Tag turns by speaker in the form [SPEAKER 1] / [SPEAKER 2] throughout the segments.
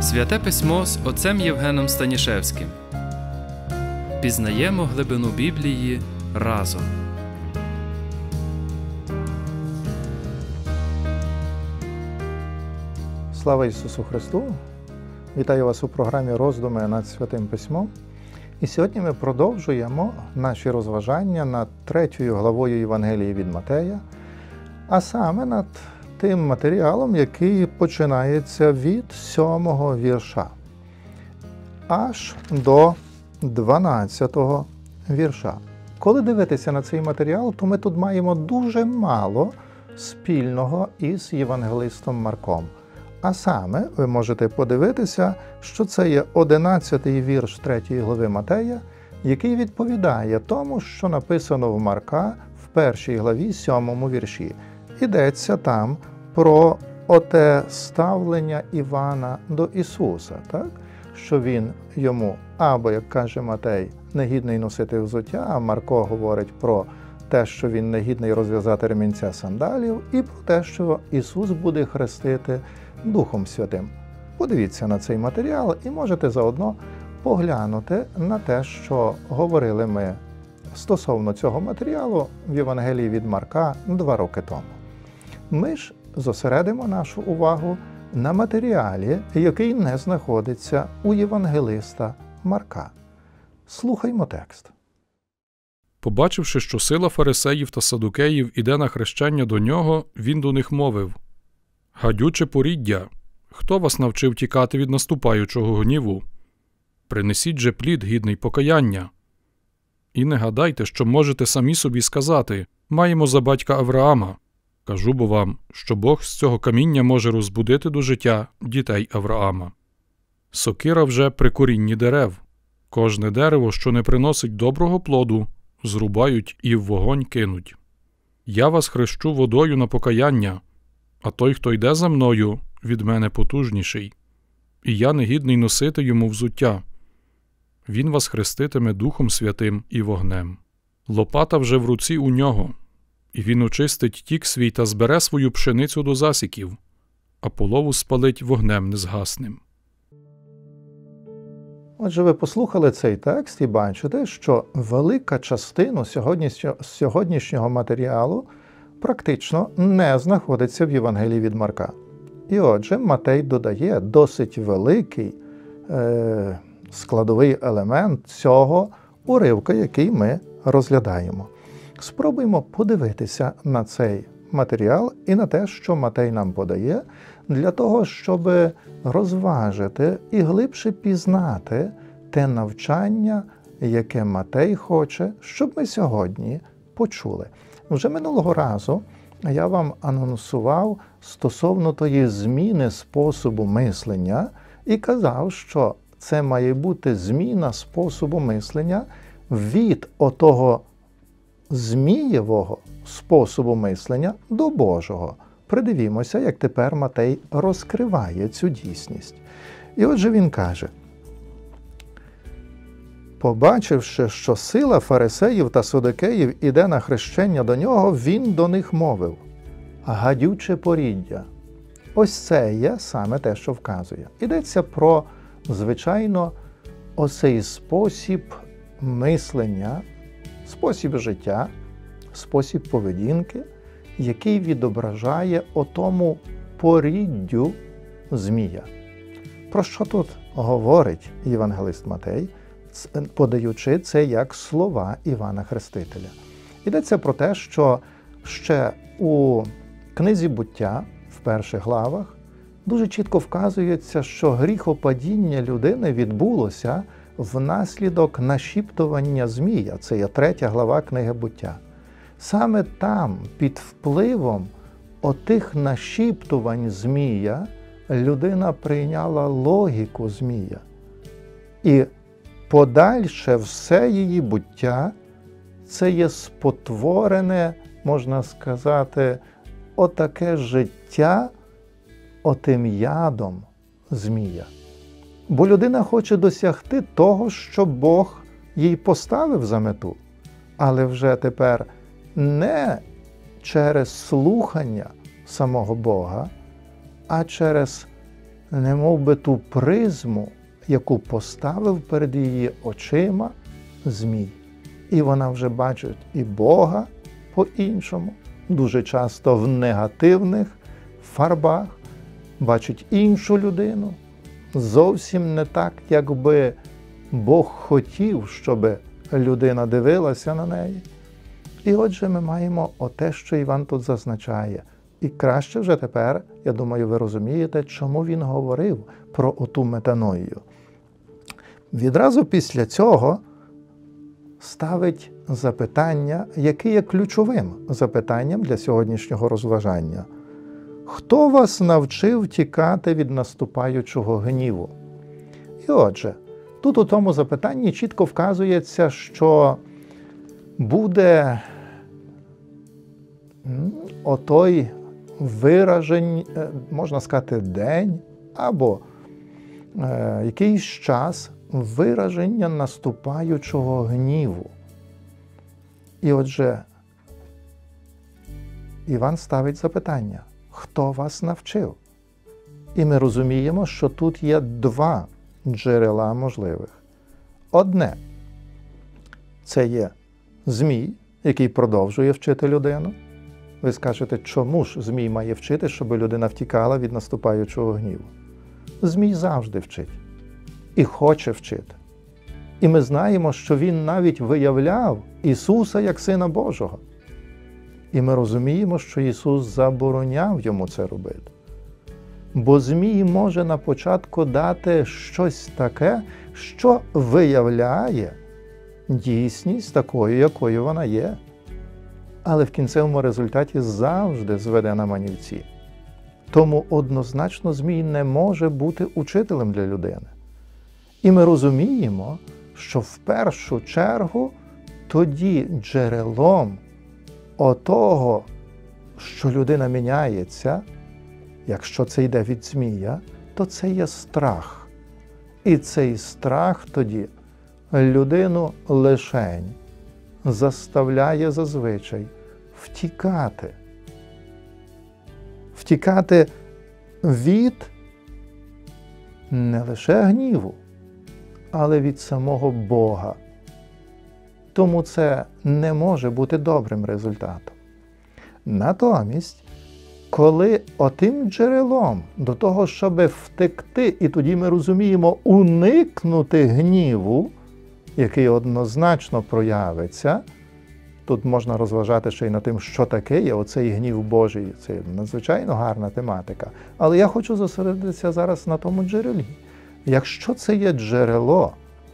[SPEAKER 1] Святе Письмо з отцем Євгеном Станішевським. Пізнаємо глибину Біблії разом.
[SPEAKER 2] Слава Ісусу Христу! Вітаю вас у програмі «Роздуми над Святим Письмом». І сьогодні ми продовжуємо наші розважання над 3 главою Євангелії від Матея, а саме над тим матеріалом, який починається від 7-го вірша аж до 12-го вірша. Коли дивитися на цей матеріал, то ми тут маємо дуже мало спільного із євангелистом Марком. А саме, ви можете подивитися, що це є 11-й вірш 3 глави Матея, який відповідає тому, що написано в Марка в 1 главі 7-му вірші. Йдеться там про оте ставлення Івана до Ісуса, так? Що він йому, або, як каже Матей, негідний носити взуття, а Марко говорить про те, що він негідний розв'язати ремінця сандалів, і про те, що Ісус буде хрестити Духом Святим. Подивіться на цей матеріал і можете заодно поглянути на те, що говорили ми стосовно цього матеріалу в Євангелії від Марка 2 роки тому. Ми ж зосередимо нашу увагу на матеріалі, який не знаходиться у євангелиста Марка. Слухаймо текст.
[SPEAKER 3] Побачивши, що сила фарисеїв та садукеїв іде на хрещення до нього, він до них мовив: «Гадюче поріддя, хто вас навчив тікати від наступаючого гніву? Принесіть же плід гідний покаяння. І не гадайте, що можете самі собі сказати: маємо за батька Авраама. Кажу бо вам, що Бог з цього каміння може розбудити до життя дітей Авраама. Сокира вже при корінні дерев. Кожне дерево, що не приносить доброго плоду, зрубають і в вогонь кинуть. Я вас хрещу водою на покаяння, а той, хто йде за мною, від мене потужніший, і я негідний носити йому взуття. Він вас хреститиме Духом Святим і вогнем. Лопата вже в руці у нього, і він очистить тік свій та збере свою пшеницю до засіків, а полову спалить вогнем незгасним».
[SPEAKER 2] Отже, ви послухали цей текст і бачите, що велика частина сьогоднішнього матеріалу практично не знаходиться в Євангелії від Марка. І отже, Матей додає досить великий складовий елемент цього уривка, який ми розглядаємо. Спробуємо подивитися на цей матеріал і на те, що Матей нам подає, для того, щоб розважити і глибше пізнати те навчання, яке Матей хоче, щоб ми сьогодні почули. Вже минулого разу я вам анонсував стосовно тої зміни способу мислення і казав, що це має бути зміна способу мислення від отого змієвого способу мислення до Божого. Придивімося, як тепер Матей розкриває цю дійсність. І отже він каже: «Побачивши, що сила фарисеїв та садукеїв іде на хрещення до нього, він до них мовив: гадюче поріддя». Ось це є саме те, що вказує. Йдеться про, звичайно, оцей спосіб мислення, спосіб життя, спосіб поведінки, який відображає отому поріддю змія. Про що тут говорить євангелист Матей, подаючи це як слова Івана Хрестителя? Йдеться про те, що ще у книзі «Буття» в перших главах дуже чітко вказується, що гріхопадіння людини відбулося внаслідок нашіптування змія. Це є 3 глава книги «Буття». Саме там, під впливом отих нашіптувань змія, людина прийняла логіку змія. І подальше все її буття – це є спотворене, можна сказати, отаке життя отим ядом змія. Бо людина хоче досягти того, що Бог їй поставив за мету, але вже тепер не через слухання самого Бога, а через немов би ту призму, яку поставив перед її очима Змій. І вона вже бачить і Бога по-іншому, дуже часто в негативних фарбах, бачить іншу людину, зовсім не так, якби Бог хотів, щоб людина дивилася на неї. І отже, ми маємо оте, що Іван тут зазначає. І краще вже тепер, я думаю, ви розумієте, чому він говорив про оту метаною. Відразу після цього ставить запитання, яке є ключовим запитанням для сьогоднішнього розважання. Хто вас навчив тікати від наступаючого гніву? І отже, тут у тому запитанні чітко вказується, що буде отой виражень, можна сказати, день або якийсь час вираження наступаючого гніву. І отже, Іван ставить запитання, хто вас навчив? І ми розуміємо, що тут є два джерела можливих. Одне – це є Змій, який продовжує вчити людину. Ви скажете, чому ж Змій має вчити, щоб людина втікала від наступаючого гніву? Змій завжди вчить. І хоче вчити. І ми знаємо, що він навіть виявляв Ісуса як Сина Божого. І ми розуміємо, що Ісус забороняв йому це робити. Бо Змій може на початку дати щось таке, що виявляє дійсність такою, якою вона є. Але в кінцевому результаті завжди зведе на манівці. Тому однозначно Змій не може бути учителем для людини. І ми розуміємо, що в першу чергу тоді джерелом отого, що людина міняється, якщо це йде від Змія, то це є страх. І цей страх тоді людину лишень заставляє зазвичай втікати. Втікати від не лише гніву, але від самого Бога. Тому це не може бути добрим результатом. Натомість, коли отим джерелом до того, щоб втекти, і тоді ми розуміємо уникнути гніву, який однозначно проявиться, тут можна розважати ще й над тим, що таке є оцей гнів Божий. Це надзвичайно гарна тематика. Але я хочу зосередитися зараз на тому джерелі. Якщо це є джерело,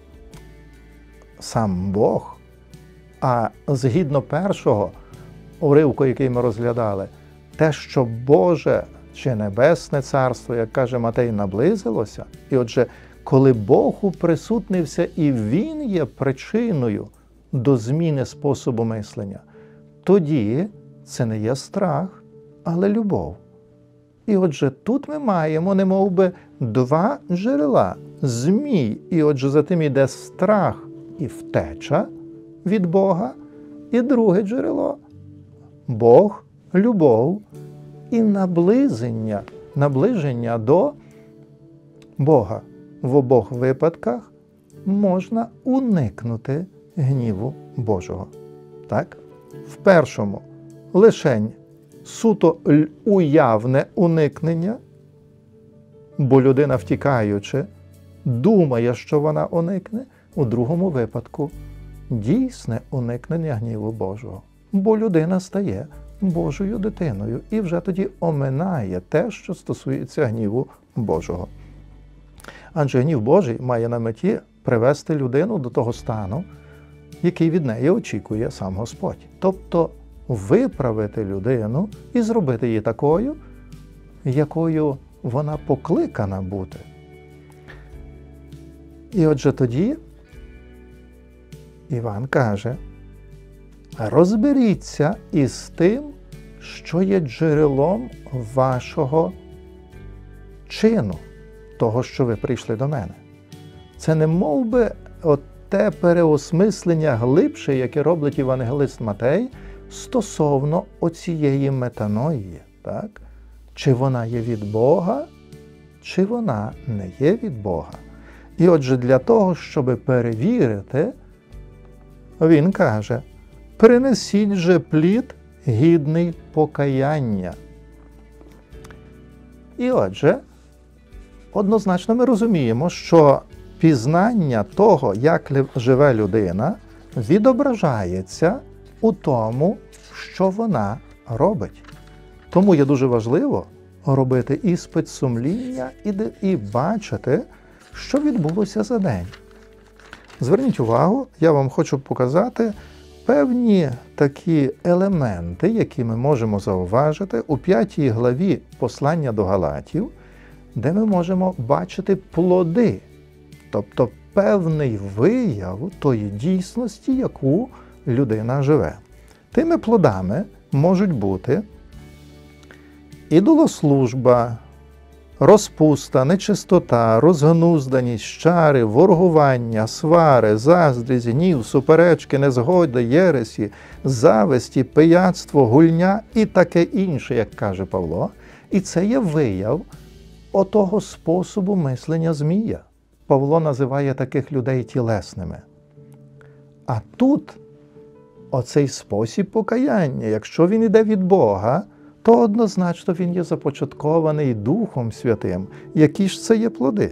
[SPEAKER 2] сам Бог, а згідно першого уривку, який ми розглядали, те, що Боже чи Небесне Царство, як каже Матей, наблизилося, і отже, коли Бог уприсутнився і Він є причиною до зміни способу мислення, тоді це не є страх, але любов. І отже, тут ми маємо немовби два джерела – Змій, і отже за тим іде страх і втеча від Бога, і друге джерело – Бог, любов і наближення до Бога. В обох випадках можна уникнути гніву Божого. Так? В першому – лишень суто уявне уникнення, бо людина, втікаючи, думає, що вона уникне. У другому випадку – дійсне уникнення гніву Божого, бо людина стає Божою дитиною і вже тоді оминає те, що стосується гніву Божого. Адже гнів Божий має на меті привести людину до того стану, який від неї очікує сам Господь. Тобто виправити людину і зробити її такою, якою вона покликана бути. І отже тоді Іван каже, розберіться із тим, що є джерелом вашого чину, того, що ви прийшли до мене. Це не мов би те переосмислення глибше, яке робить євангелист Матей, стосовно оцієї метаної, так? Чи вона є від Бога, чи вона не є від Бога. І отже, для того, щоб перевірити, він каже: принесіть же плід гідний покаяння. І отже, однозначно ми розуміємо, що пізнання того, як живе людина, відображається у тому, що вона робить. Тому є дуже важливо робити іспит сумління і бачити, що відбулося за день. Зверніть увагу, я вам хочу показати певні такі елементи, які ми можемо зауважити у 5 главі послання до Галатів, де ми можемо бачити плоди, тобто певний вияв тої дійсності, яку людина живе. Тими плодами можуть бути ідолослужба, розпуста, нечистота, розгнузданість, чари, ворогування, свари, заздрість, гнів, суперечки, незгоди, єресі, зависті, пияцтво, гульня і таке інше, як каже Павло. І це є вияв отого способу мислення Змія. Павло називає таких людей тілесними. А тут оцей спосіб покаяння, якщо він іде від Бога, то однозначно він є започаткований Духом Святим. Які ж це є плоди?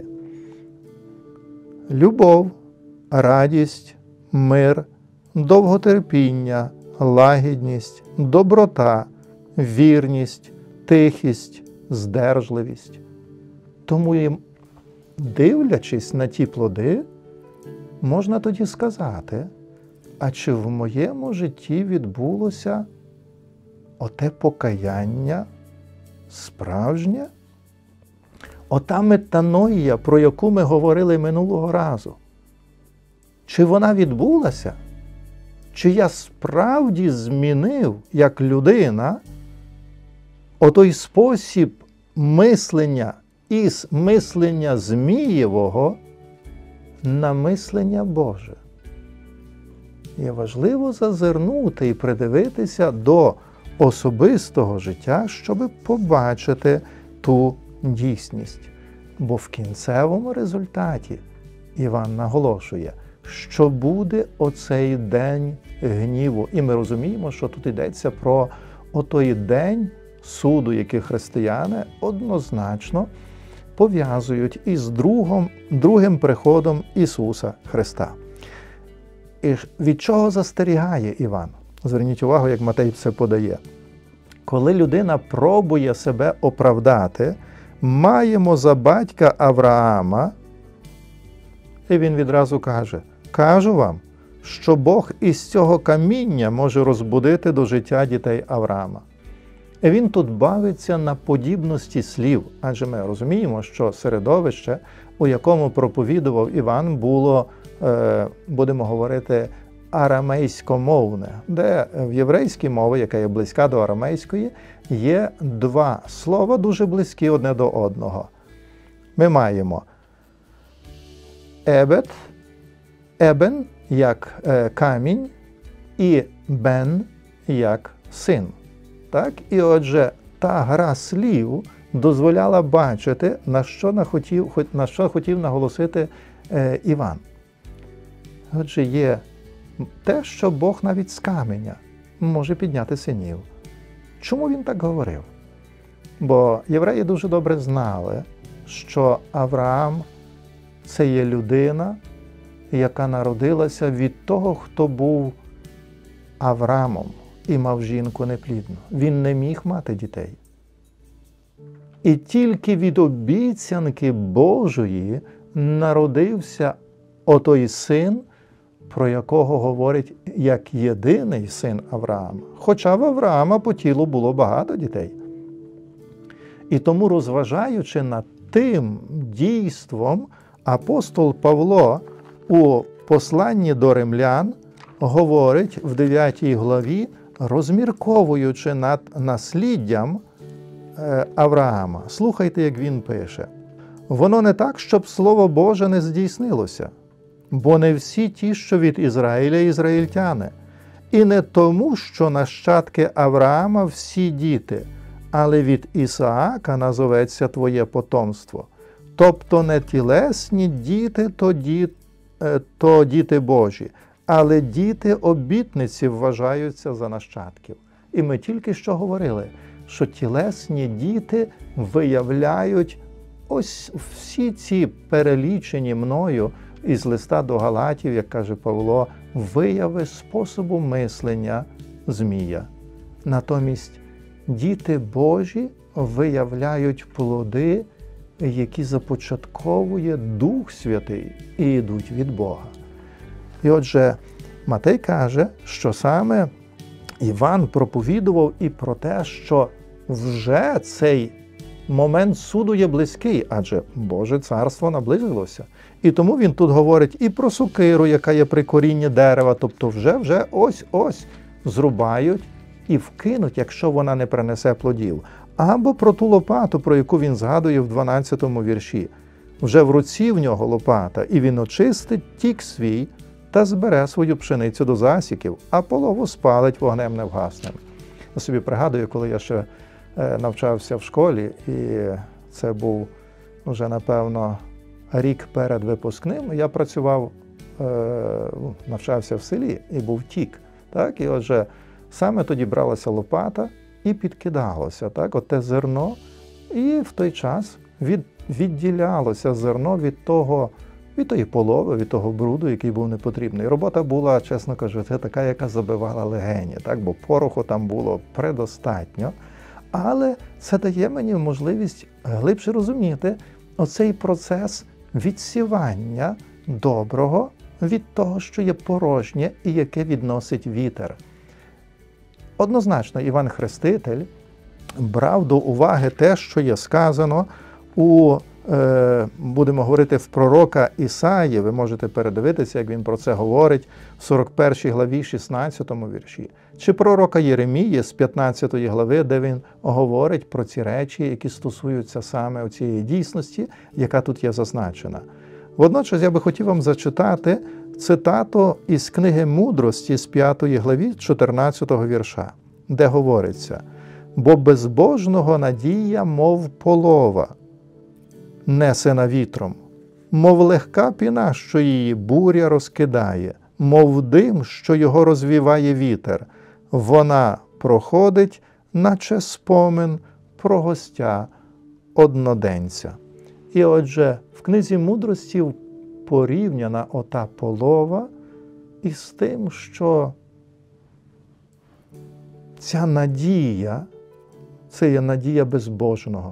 [SPEAKER 2] Любов, радість, мир, довготерпіння, лагідність, доброта, вірність, тихість, здержливість. Тому, дивлячись на ті плоди, можна тоді сказати: а чи в моєму житті відбулося оте покаяння справжнє? Ота метаноїя, про яку ми говорили минулого разу. Чи вона відбулася? Чи я справді змінив, як людина, отой спосіб мислення із мислення Змієвого на мислення Боже? Є важливо зазирнути і придивитися до особистого життя, щоб побачити ту дійсність. Бо в кінцевому результаті Іван наголошує, що буде оцей день гніву. І ми розуміємо, що тут йдеться про отой день суду, який християни однозначно пов'язують із другим приходом Ісуса Христа. І від чого застерігає Іван? Зверніть увагу, як Матей це подає. Коли людина пробує себе оправдати, маємо за батька Авраама, і він відразу каже: кажу вам, що Бог із цього каміння може розбудити до життя дітей Авраама. І він тут бавиться на подібності слів, адже ми розуміємо, що середовище, у якому проповідував Іван, було, будемо говорити, арамейськомовне, де в єврейській мові, яка є близька до арамейської, є 2 слова дуже близькі одне до одного. Ми маємо ебен як камінь і бен як син. Так? І отже, та гра слів дозволяла бачити, на що хотів наголосити Іван. Отже, є те, що Бог навіть з каменя може підняти синів. Чому він так говорив? Бо євреї дуже добре знали, що Авраам – це є людина, яка народилася від того, хто був Авраамом і мав жінку неплідну. Він не міг мати дітей. І тільки від обіцянки Божої народився отой син, про якого говорить як єдиний син Авраама. Хоча в Авраама по тілу було багато дітей. І тому, розважаючи над тим дійством, апостол Павло у посланні до римлян говорить в 9 главі, розмірковуючи над насліддям Авраама. Слухайте, як він пише. «Воно не так, щоб Слово Боже не здійснилося, бо не всі ті, що від Ізраїля, ізраїльтяни. І не тому, що нащадки Авраама всі діти, але від Ісаака назоветься твоє потомство. Тобто не тілесні діти, то діти Божі, але діти обітниці вважаються за нащадків. І ми тільки що говорили, що тілесні діти виявляють ось всі ці перелічені мною із листа до Галатів, як каже Павло, вияви способу мислення змія. Натомість діти Божі виявляють плоди, які започатковує Дух Святий і йдуть від Бога. І отже, Матей каже, що саме Іван проповідував і про те, що вже цей момент суду є близький, адже Боже царство наблизилося. І тому він тут говорить і про сокиру, яка є при корінні дерева, тобто вже ось-ось зрубають і вкинуть, якщо вона не принесе плодів. Або про ту лопату, про яку він згадує в 12-му вірші. Вже в руці в нього лопата, і він очистить тік свій та збере свою пшеницю до засіків, а полову спалить вогнем невгасним. Я собі пригадую, коли я ще навчався в школі, і це був вже, напевно, рік перед випускним, я працював, навчався в селі, і був тік. Так? І отже, саме тоді бралася лопата і підкидалося, так, оте зерно, і в той час відділялося зерно від тої полови, від того бруду, який був непотрібний. Робота була, чесно кажучи, така, яка забивала легені, так, бо пороху там було предостатньо. Але це дає мені можливість глибше розуміти оцей процес відсівання доброго від того, що є порожнє і яке відносить вітер. Однозначно, Іван Хреститель брав до уваги те, що є сказано будемо говорити, в пророка Ісаї. Ви можете передивитися, як він про це говорить в 41 главі, 16 вірші. Чи пророка Єремії з 15 глави, де він говорить про ці речі, які стосуються саме цієї дійсності, яка тут є зазначена. Водночас я би хотів вам зачитати цитату із книги «Мудрості» з 5 главі, 14 вірша, де говориться: «Бо безбожного надія, мов полова, несена вітром, мов легка піна, що її буря розкидає, мов дим, що його розвіває вітер. Вона проходить, наче спомин про гостя одноденця». І отже, в книзі «Мудрості» порівняна ота полова із тим, що ця надія – це є надія безбожного.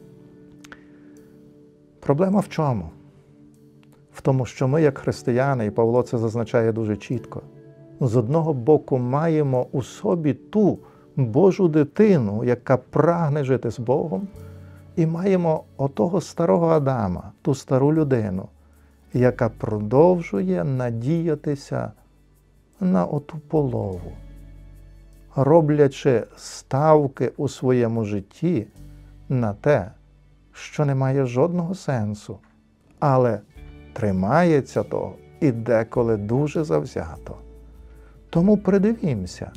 [SPEAKER 2] Проблема в чому? В тому, що ми, як християни, і Павло це зазначає дуже чітко, з одного боку маємо у собі ту Божу дитину, яка прагне жити з Богом, і маємо отого старого Адама, ту стару людину, яка продовжує надіятися на оту полову, роблячи ставки у своєму житті на те, що не має жодного сенсу, але тримається того і деколи дуже завзято. Тому придивімося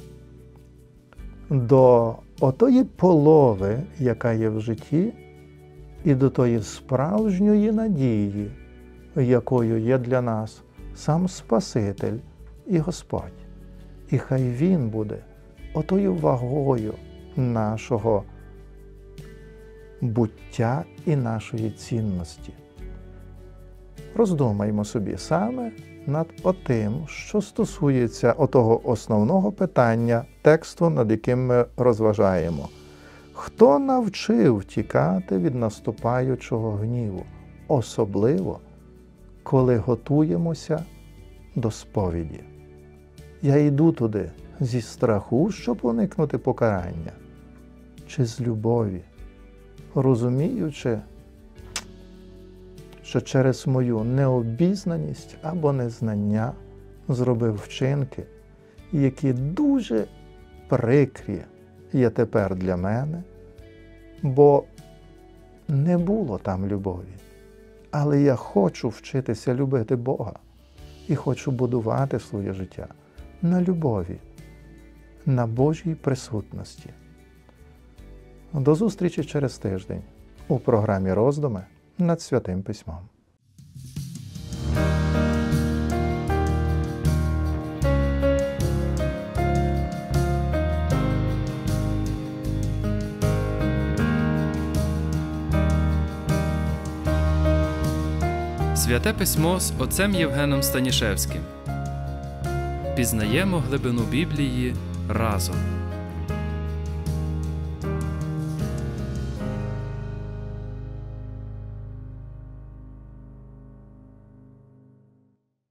[SPEAKER 2] до отої полови, яка є в житті, і до тої справжньої надії, якою є для нас сам Спаситель і Господь. І хай Він буде отою вагою нашого буття і нашої цінності. Роздумаймо собі саме над отим, що стосується отого основного питання тексту, над яким ми розважаємо. Хто навчив тікати від наступаючого гніву, особливо, коли готуємося до сповіді? Я йду туди зі страху, щоб уникнути покарання, чи з любові, розуміючи, що через мою необізнаність або незнання зробив вчинки, які дуже прикрі є тепер для мене, бо не було там любові. Але я хочу вчитися любити Бога і хочу будувати своє життя на любові, на Божій присутності. До зустрічі через тиждень у програмі «Роздуми» над Святим Письмом.
[SPEAKER 1] Святе Письмо з отцем Євгеном Станішевським. Пізнаємо глибину Біблії разом.